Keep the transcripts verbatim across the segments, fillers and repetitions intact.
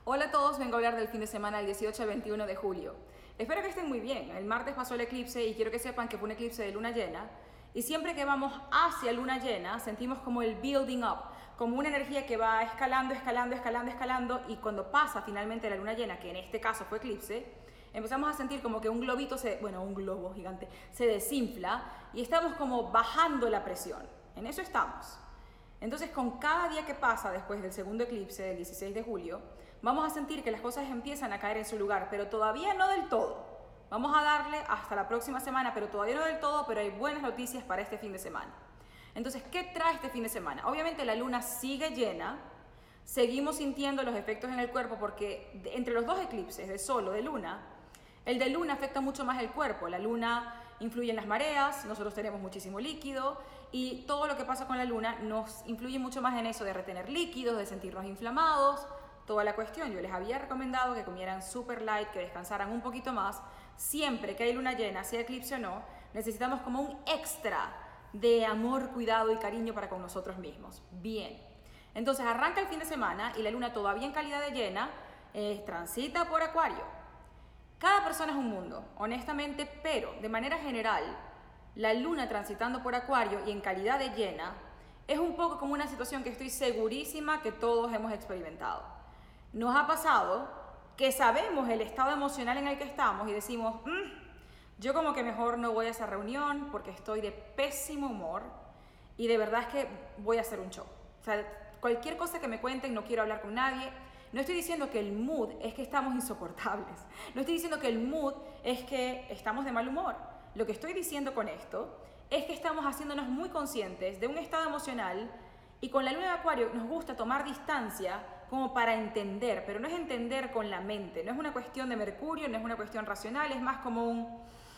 Hola a todos, vengo a hablar del fin de semana del dieciocho al veintiuno de julio. Espero que estén muy bien. El martes pasó el eclipse y quiero que sepan que fue un eclipse de luna llena. Y siempre que vamos hacia luna llena, sentimos como el building up, como una energía que va escalando, escalando, escalando, escalando. Y cuando pasa finalmente la luna llena, que en este caso fue eclipse, empezamos a sentir como que un globito, se, bueno, un globo gigante, se desinfla y estamos como bajando la presión. En eso estamos. Entonces, con cada día que pasa después del segundo eclipse del dieciséis de julio, vamos a sentir que las cosas empiezan a caer en su lugar, pero todavía no del todo. Vamos a darle hasta la próxima semana, pero todavía no del todo, pero hay buenas noticias para este fin de semana. Entonces, ¿qué trae este fin de semana? Obviamente la luna sigue llena, seguimos sintiendo los efectos en el cuerpo porque entre los dos eclipses, de sol o de luna, el de luna afecta mucho más el cuerpo. La luna influye en las mareas, nosotros tenemos muchísimo líquido y todo lo que pasa con la luna nos influye mucho más en eso de retener líquidos, de sentirnos inflamados, toda la cuestión. Yo les había recomendado que comieran super light, que descansaran un poquito más. Siempre que hay luna llena, sea eclipse o no, necesitamos como un extra de amor, cuidado y cariño para con nosotros mismos. Bien, entonces arranca el fin de semana y la luna todavía en calidad de llena eh, transita por Acuario. Cada persona es un mundo, honestamente, pero de manera general, la luna transitando por Acuario y en calidad de llena es un poco como una situación que estoy segurísima que todos hemos experimentado. Nos ha pasado que sabemos el estado emocional en el que estamos y decimos, mmm, yo como que mejor no voy a esa reunión porque estoy de pésimo humor y de verdad es que voy a hacer un show. O sea, cualquier cosa que me cuenten, no quiero hablar con nadie. No estoy diciendo que el mood es que estamos insoportables. No estoy diciendo que el mood es que estamos de mal humor. Lo que estoy diciendo con esto es que estamos haciéndonos muy conscientes de un estado emocional y con la luna de Acuario nos gusta tomar distancia como para entender, pero no es entender con la mente, no es una cuestión de Mercurio, no es una cuestión racional, es más como un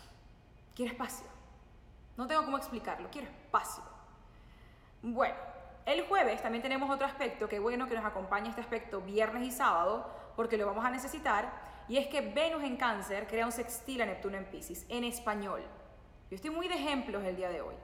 quiero espacio. No tengo cómo explicarlo, quiero espacio. Bueno, el jueves también tenemos otro aspecto, que bueno que nos acompaña este aspecto viernes y sábado, porque lo vamos a necesitar, y es que Venus en Cáncer crea un sextil a Neptuno en Piscis, en español. Yo estoy muy de ejemplos el día de hoy.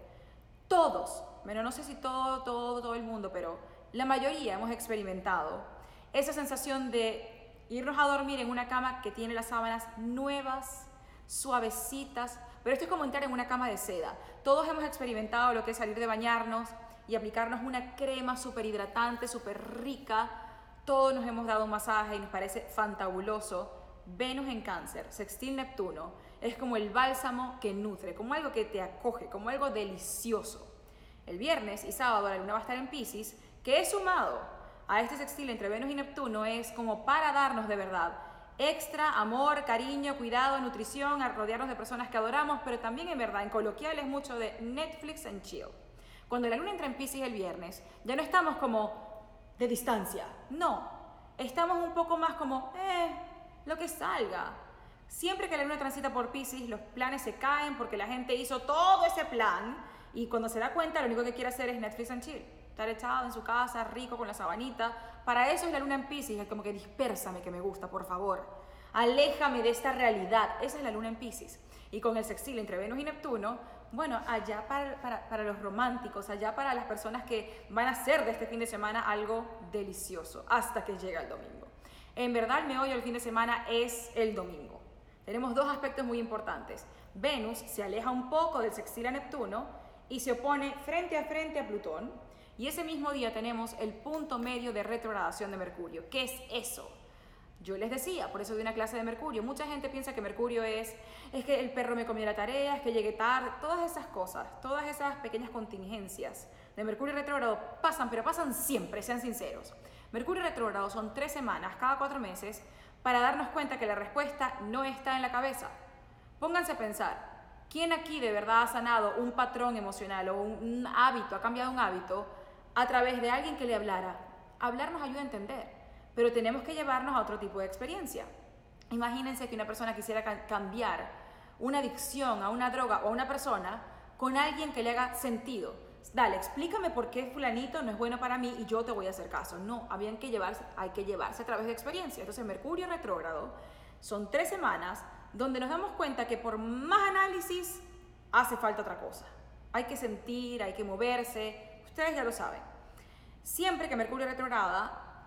Todos, bueno, no sé si todo, todo, todo el mundo, pero la mayoría hemos experimentado esa sensación de irnos a dormir en una cama que tiene las sábanas nuevas, suavecitas, pero esto es como entrar en una cama de seda. Todos hemos experimentado lo que es salir de bañarnos y aplicarnos una crema súper hidratante, súper rica. Todos nos hemos dado un masaje y nos parece fantabuloso. Venus en Cáncer, sextil Neptuno, es como el bálsamo que nutre, como algo que te acoge, como algo delicioso. El viernes y sábado la luna va a estar en Piscis, que es sumado a este sextil entre Venus y Neptuno, es como para darnos de verdad extra amor, cariño, cuidado, nutrición, a rodearnos de personas que adoramos, pero también en verdad, en coloquial es mucho de Netflix and chill. Cuando la luna entra en Piscis el viernes, ya no estamos como de distancia, no, estamos un poco más como, eh, lo que salga. Siempre que la luna transita por Piscis, los planes se caen porque la gente hizo todo ese plan y cuando se da cuenta, lo único que quiere hacer es Netflix and chill. Estar echado en su casa, rico, con la sabanita. Para eso es la luna en Piscis, es como que dispérsame que me gusta, por favor. Aléjame de esta realidad. Esa es la luna en Piscis. Y con el sextil entre Venus y Neptuno, bueno, allá para, para, para los románticos, allá para las personas que van a hacer de este fin de semana algo delicioso, hasta que llega el domingo. En verdad, el meollo del fin de semana es el domingo. Tenemos dos aspectos muy importantes. Venus se aleja un poco del sextil a Neptuno y se opone frente a frente a Plutón. Y ese mismo día tenemos el punto medio de retrogradación de Mercurio. ¿Qué es eso? Yo les decía, por eso de una clase de Mercurio, mucha gente piensa que Mercurio es, es que el perro me comió la tarea, es que llegué tarde, todas esas cosas, todas esas pequeñas contingencias de Mercurio retrógrado pasan, pero pasan siempre, sean sinceros. Mercurio retrógrado son tres semanas, cada cuatro meses, para darnos cuenta que la respuesta no está en la cabeza. Pónganse a pensar, ¿quién aquí de verdad ha sanado un patrón emocional o un, un hábito, ha cambiado un hábito a través de alguien que le hablara? Hablar nos ayuda a entender, pero tenemos que llevarnos a otro tipo de experiencia. Imagínense que una persona quisiera ca- cambiar una adicción a una droga o a una persona con alguien que le haga sentido. Dale, explícame por qué fulanito no es bueno para mí y yo te voy a hacer caso. No, habían que llevarse, hay que llevarse a través de experiencia. Entonces, Mercurio retrógrado son tres semanas donde nos damos cuenta que por más análisis hace falta otra cosa. Hay que sentir, hay que moverse, ustedes ya lo saben. Siempre que Mercurio retrograda,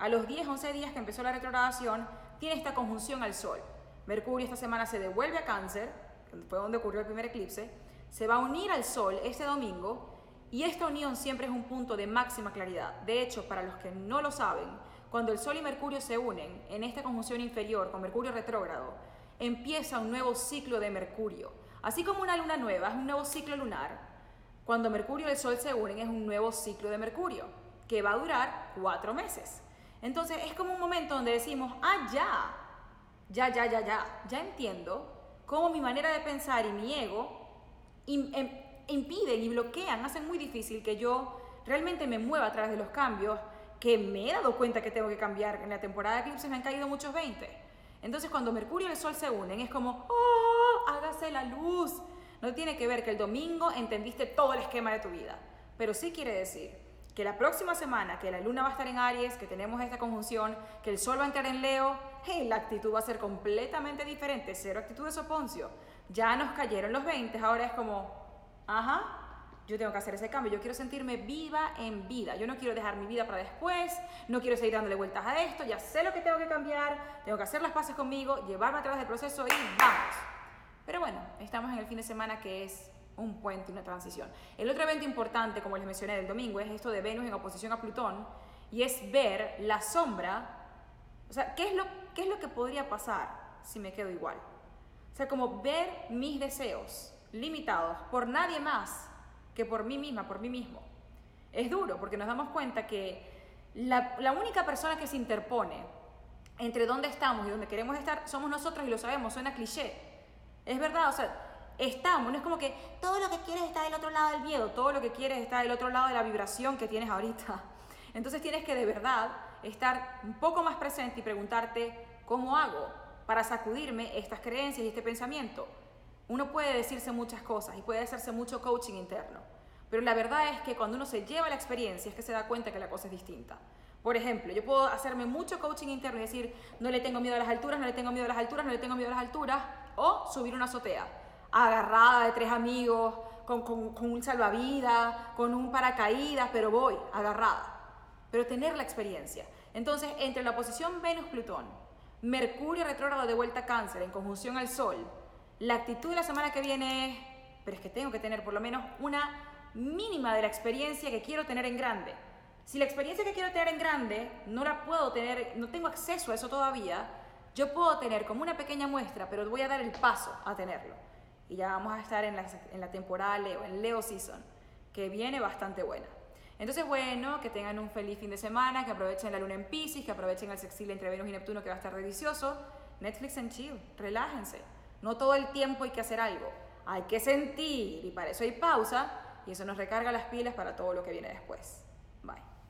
a los diez, once días que empezó la retrogradación, tiene esta conjunción al Sol. Mercurio esta semana se devuelve a Cáncer, que fue donde ocurrió el primer eclipse, se va a unir al Sol este domingo, y esta unión siempre es un punto de máxima claridad. De hecho, para los que no lo saben, cuando el Sol y Mercurio se unen en esta conjunción inferior con Mercurio retrógrado, empieza un nuevo ciclo de Mercurio. Así como una luna nueva es un nuevo ciclo lunar, cuando Mercurio y el Sol se unen es un nuevo ciclo de Mercurio, que va a durar cuatro meses. Entonces es como un momento donde decimos, ah, ya, ya, ya, ya, ya, ya entiendo cómo mi manera de pensar y mi ego impiden y bloquean, hacen muy difícil que yo realmente me mueva a través de los cambios que me he dado cuenta que tengo que cambiar. En la temporada de eclipses me han caído muchos veinte. Entonces cuando Mercurio y el Sol se unen es como, ¡oh! Hágase la luz. No tiene que ver que el domingo entendiste todo el esquema de tu vida, pero sí quiere decir que la próxima semana, que la luna va a estar en Aries, que tenemos esta conjunción, que el Sol va a entrar en Leo, hey, la actitud va a ser completamente diferente, cero actitud de soponcio. Ya nos cayeron los veinte, ahora es como, ajá, yo tengo que hacer ese cambio, yo quiero sentirme viva en vida, yo no quiero dejar mi vida para después, no quiero seguir dándole vueltas a esto, ya sé lo que tengo que cambiar, tengo que hacer las paces conmigo, llevarme a través del proceso y vamos. Pero bueno, estamos en el fin de semana que es un puente, una transición. El otro evento importante, como les mencioné, del domingo, es esto de Venus en oposición a Plutón, y es ver la sombra, o sea, ¿qué es lo, qué es lo que podría pasar si me quedo igual? O sea, como ver mis deseos limitados por nadie más que por mí misma, por mí mismo. Es duro, porque nos damos cuenta que la, la única persona que se interpone entre dónde estamos y dónde queremos estar somos nosotros, y lo sabemos, suena cliché. Es verdad, o sea, estamos, no es como que todo lo que quieres está del otro lado del miedo, todo lo que quieres está del otro lado de la vibración que tienes ahorita. Entonces tienes que de verdad estar un poco más presente y preguntarte, ¿cómo hago para sacudirme estas creencias y este pensamiento? Uno puede decirse muchas cosas y puede hacerse mucho coaching interno, pero la verdad es que cuando uno se lleva la experiencia es que se da cuenta que la cosa es distinta. Por ejemplo, yo puedo hacerme mucho coaching interno y decir, no le tengo miedo a las alturas, no le tengo miedo a las alturas, no le tengo miedo a las alturas, o subir una azotea, agarrada de tres amigos, con, con, con un salvavidas, con un paracaídas, pero voy, agarrada. Pero tener la experiencia. Entonces, entre la posición Venus-Plutón, Mercurio retrógrado de vuelta a Cáncer, en conjunción al Sol, la actitud de la semana que viene es, pero es que tengo que tener por lo menos una mínima de la experiencia que quiero tener en grande. Si la experiencia que quiero tener en grande no la puedo tener, no tengo acceso a eso todavía, yo puedo tener como una pequeña muestra, pero voy a dar el paso a tenerlo. Y ya vamos a estar en la, en la temporada Leo, en Leo Season, que viene bastante buena. Entonces, bueno, que tengan un feliz fin de semana, que aprovechen la luna en Piscis, que aprovechen el sextil entre Venus y Neptuno, que va a estar delicioso. Netflix and chill, relájense. No todo el tiempo hay que hacer algo, hay que sentir, y para eso hay pausa, y eso nos recarga las pilas para todo lo que viene después. Bye.